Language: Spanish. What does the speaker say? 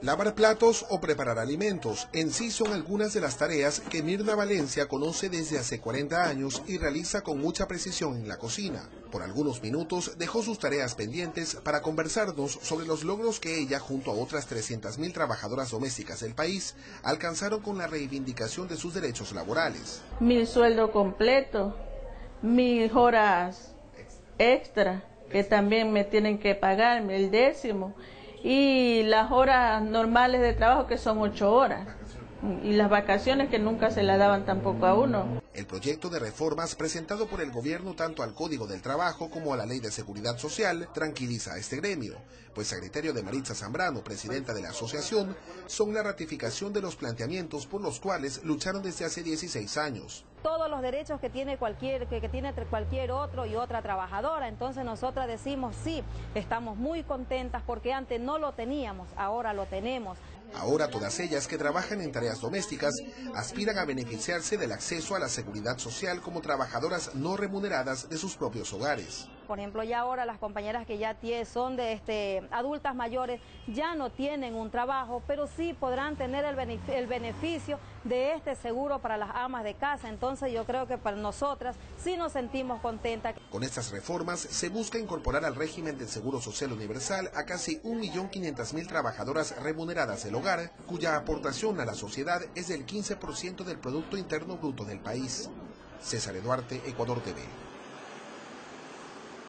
Lavar platos o preparar alimentos, en sí son algunas de las tareas que Mirna Valencia conoce desde hace 40 años y realiza con mucha precisión en la cocina. Por algunos minutos dejó sus tareas pendientes para conversarnos sobre los logros que ella, junto a otras 300.000 trabajadoras domésticas del país, alcanzaron con la reivindicación de sus derechos laborales. Mi sueldo completo, mis horas extra, que también me tienen que pagar, el 10º. Y las horas normales de trabajo, que son 8 horas, y las vacaciones que nunca se las daban tampoco a uno. El proyecto de reformas presentado por el gobierno tanto al Código del Trabajo como a la Ley de Seguridad Social tranquiliza a este gremio, pues a criterio de Maritza Zambrano, presidenta de la asociación, son la ratificación de los planteamientos por los cuales lucharon desde hace 16 años. Todos los derechos que tiene cualquier otro y otra trabajadora. Entonces nosotras decimos sí, estamos muy contentas porque antes no lo teníamos, ahora lo tenemos. Ahora todas ellas que trabajan en tareas domésticas aspiran a beneficiarse del acceso a la seguridad social como trabajadoras no remuneradas de sus propios hogares. Por ejemplo, ya ahora las compañeras que ya son de adultas mayores ya no tienen un trabajo, pero sí podrán tener el beneficio de este seguro para las amas de casa. Entonces yo creo que para nosotras sí nos sentimos contentas. Con estas reformas se busca incorporar al régimen del Seguro Social Universal a casi 1.500.000 trabajadoras remuneradas del hogar, cuya aportación a la sociedad es del 15% del Producto Interno Bruto del país. César Duarte, Ecuador TV.